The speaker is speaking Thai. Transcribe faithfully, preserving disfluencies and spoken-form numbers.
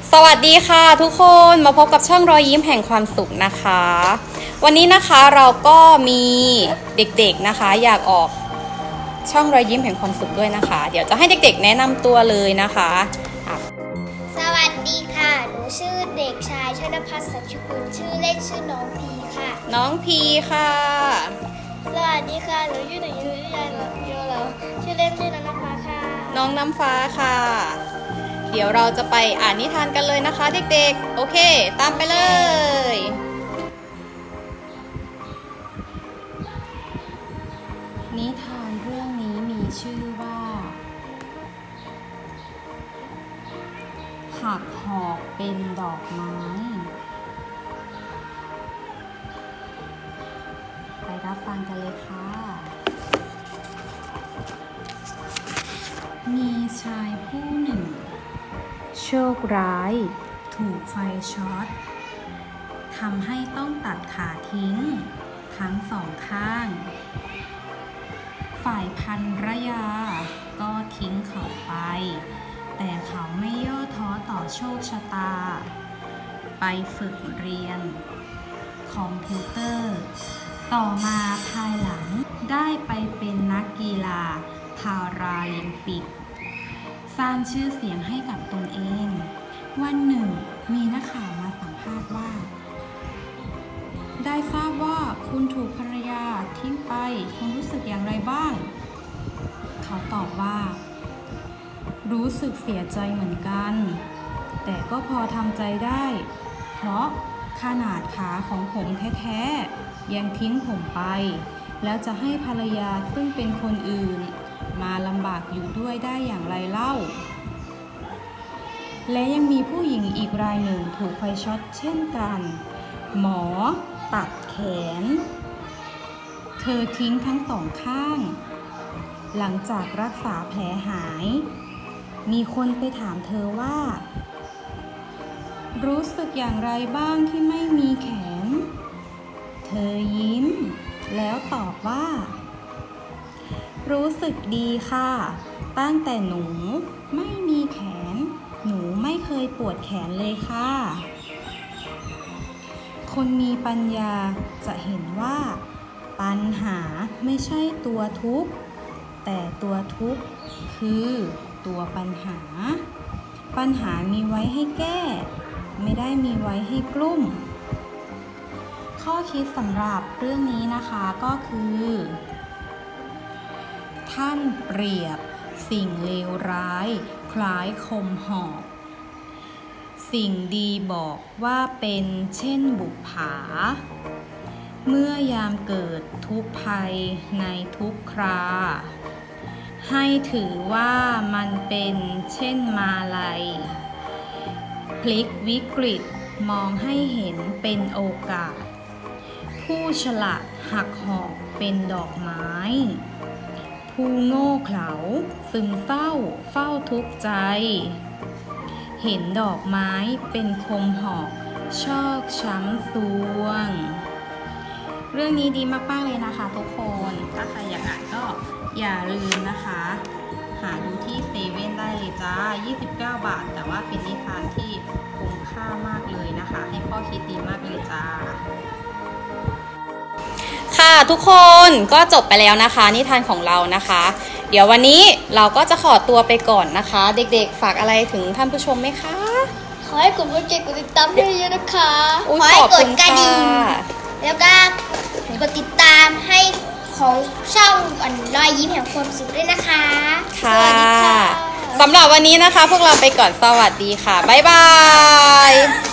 สวัสดีค่ะทุกคนมาพบกับช่องรอยยิ้มแห่งความสุขนะคะวันนี้นะคะเราก็มีเด็กๆนะคะอยากออกช่องรอยยิ้มแห่งความสุขด้วยนะคะเดี๋ยวจะให้เด็กๆแนะนำตัวเลยนะคะสวัสดีค่ะหนูชื่อเด็กชายชนภัสสัชกุลชื่อเล่นชื่อน้องพีค่ะน้องพีค่ะสวัสดีค่ะหนูชื่อหนูชื่อยายโยเราชื่อเล่นชื่อน้ำฟ้าค่ะน้องน้ำฟ้าค่ะเดี๋ยวเราจะไปอ่านนิทานกันเลยนะคะเด็กๆโอเคตามไปเลยนิทานเรื่องนี้มีชื่อว่าหักหอกเป็นดอกไม้ไปรับฟังกันเลยค่ะมีชายผู้หนึ่งโชคร้ายถูกไฟช็อตทำให้ต้องตัดขาทิ้งทั้งสองข้างฝ่ายภรรยาก็ทิ้งเขาไปแต่เขาไม่ย่อท้อต่อโชคชะตาไปฝึกเรียนคอมพิวเตอร์ต่อมาภายหลังได้ไปเป็นนักกีฬาพาราลิมปิกสร้างชื่อเสียงให้กับตนเองวันหนึ่งมีนักข่าวมาสัมภาษณ์ว่าได้ทราบว่าคุณถูกภรรยาทิ้งไปคุณรู้สึกอย่างไรบ้างเขาตอบว่ารู้สึกเสียใจเหมือนกันแต่ก็พอทำใจได้เพราะขนาดขาของผมแท้ๆยังทิ้งผมไปแล้วจะให้ภรรยาซึ่งเป็นคนอื่นมาลำบากอยู่ด้วยได้อย่างไรเล่าและยังมีผู้หญิงอีกรายหนึ่งถูกไฟช็อตเช่นกันหมอตัดแขนเธอทิ้งทั้งสองข้างหลังจากรักษาแผลหายมีคนไปถามเธอว่ารู้สึกอย่างไรบ้างที่ไม่มีแขนเธอยิ้มแล้วตอบว่ารู้สึกดีค่ะตั้งแต่หนูไม่มีแขนหนูไม่เคยปวดแขนเลยค่ะคนมีปัญญาจะเห็นว่าปัญหาไม่ใช่ตัวทุกข์แต่ตัวทุกข์คือตัวปัญหาปัญหามีไว้ให้แก้ไม่ได้มีไว้ให้กลุ้มข้อคิดสำหรับเรื่องนี้นะคะก็คือท่านเปรียบสิ่งเลวร้ายคล้ายคมหอกสิ่งดีบอกว่าเป็นเช่นบุปผาเมื่อยามเกิดทุกภัยในทุกคราให้ถือว่ามันเป็นเช่นมาลัยพลิกวิกฤตมองให้เห็นเป็นโอกาสผู้ฉลาดหักหอกเป็นดอกไม้ผู้โง่เขลาซึมเศร้าเฝ้าทุกข์ใจเห็นดอกไม้เป็นคมหอกชอกช้ำซวงเรื่องนี้ดีมากๆเลยนะคะทุกคนถ้าใครอยากอ่านก็อย่าลืมนะคะหาดูที่เซเว่นได้เลยจ้ายี่สิบเก้าบาทแต่ว่าเป็นนิทานที่คุ้มค่ามากเลยนะคะให้ข้อคิดดีมากเลยจ้าค่ะทุกคนก็จบไปแล้วนะคะนิทานของเรานะคะเดี๋ยววันนี้เราก็จะขอตัวไปก่อนนะคะเด็กๆฝากอะไรถึงท่านผู้ชมไหมคะขอให้กดไลค์กดติดตามเยอะๆนะคะขอให้กดกระดิ่งแล้วก็กดติดตามให้ของช่องรอยยิ้มแห่งความสุขด้วยนะคะค่ะสำหรับวันนี้นะคะพวกเราไปก่อนสวัสดีค่ะบ๊ายบาย